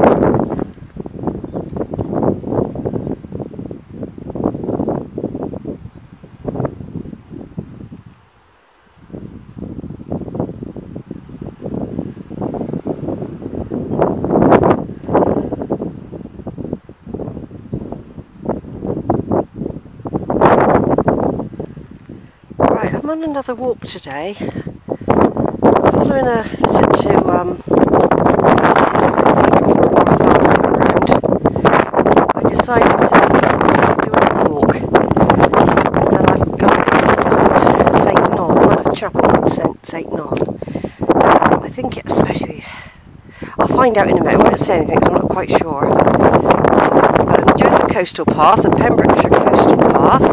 I'm on another walk today, following a visit to St Cathedral for a more thorough look around. I decided to do another walk, and I've got St Non, a chapel called St Non. I think it's supposed to be, I'll find out in a minute, I won't say anything because I'm not quite sure. But I'm doing the coastal path, the Pembrokeshire coastal path.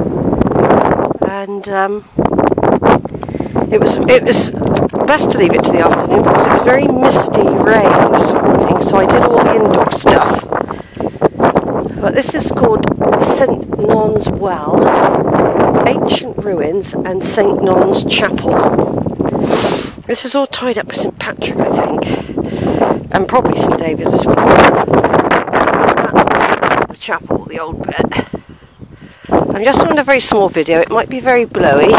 And it was best to leave it to the afternoon because it was very misty rain this morning, so I did all the indoor stuff. But this is called St Non's Well, Ancient Ruins and St Non's Chapel. This is all tied up with St Patrick, I think, and probably St David as well. That's the chapel, the old bit. I'm just doing a very small video, it might be very blowy.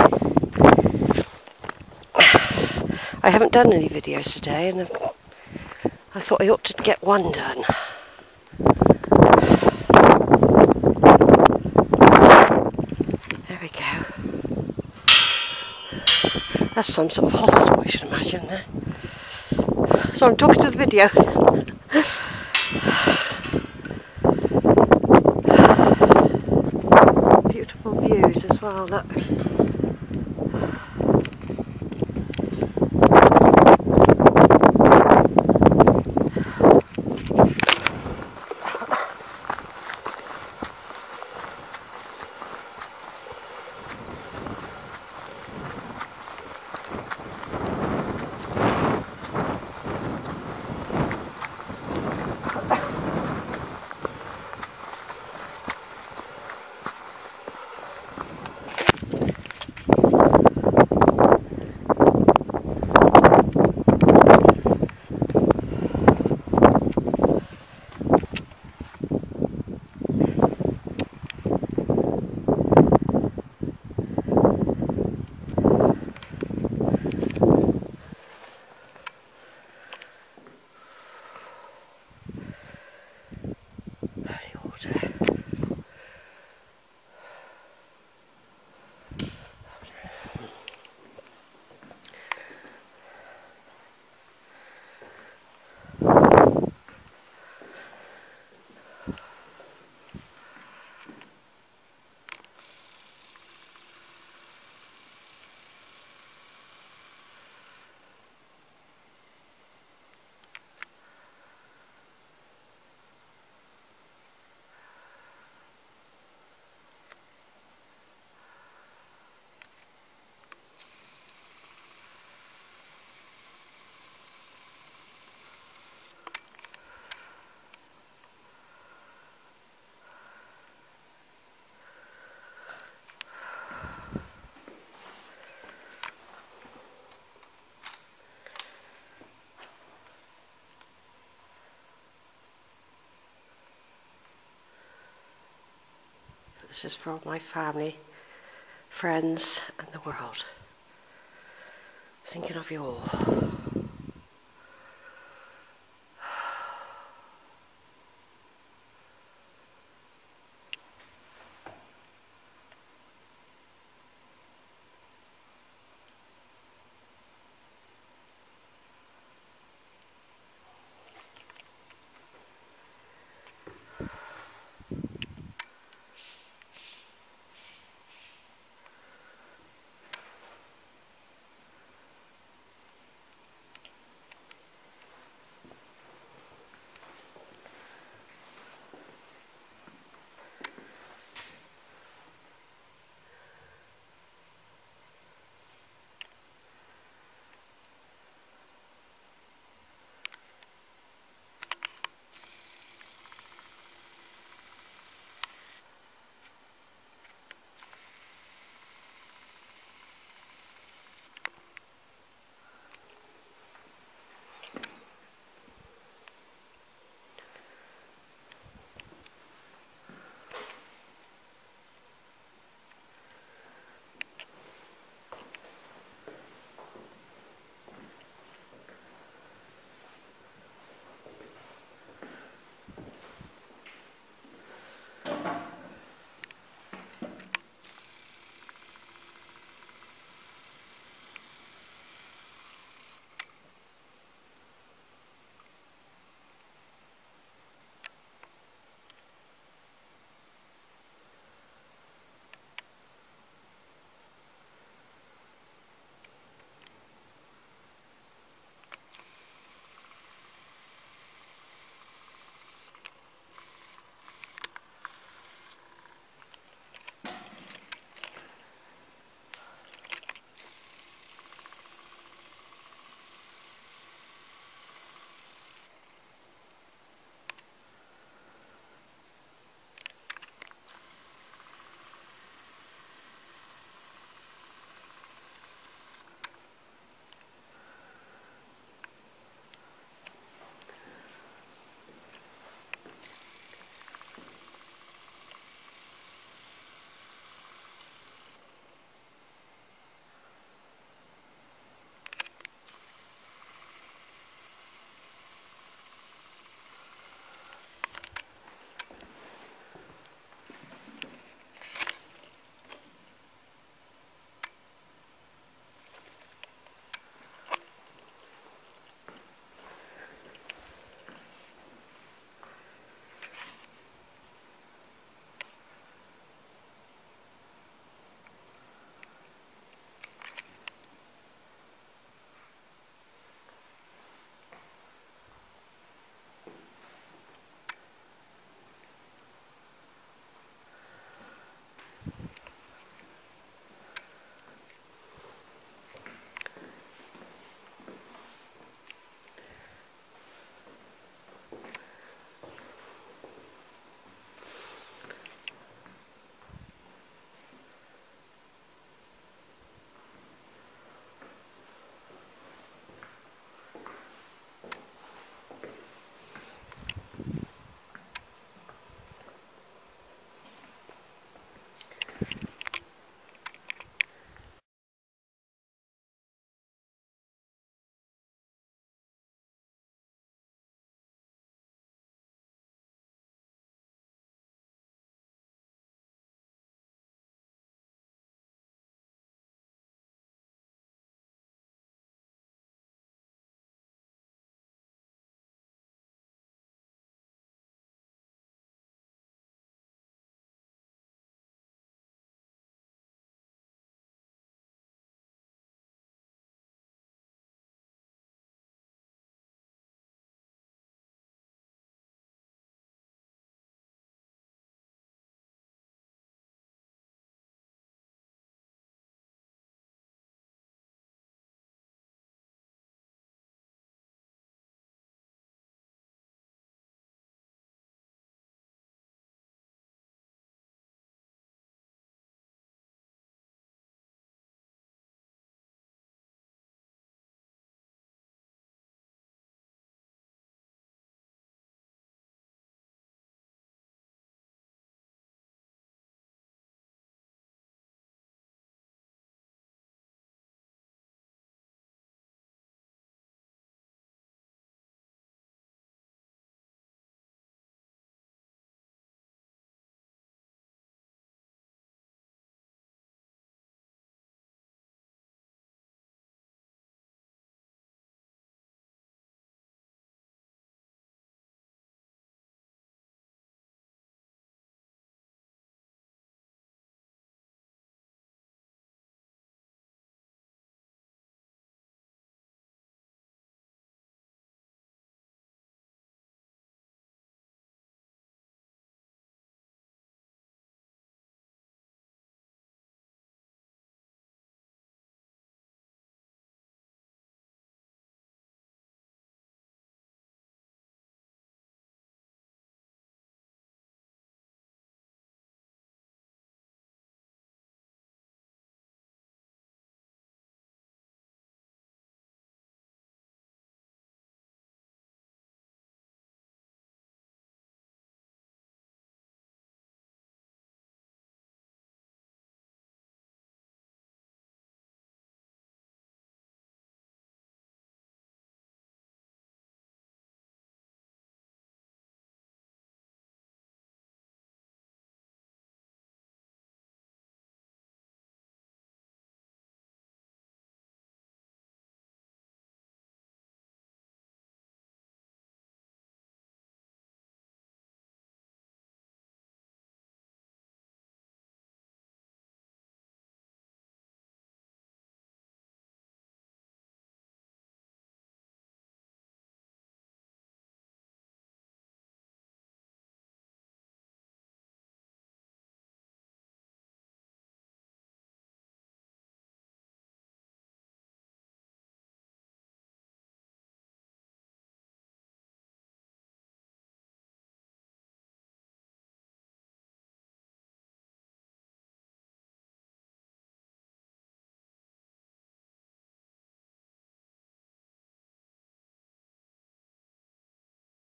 I haven't done any videos today and I thought I ought to get one done. There we go. That's some sort of hostel, I should imagine there. So I'm talking to the video. Beautiful views as well, look. This is for all my family, friends and the world. Thinking of you all.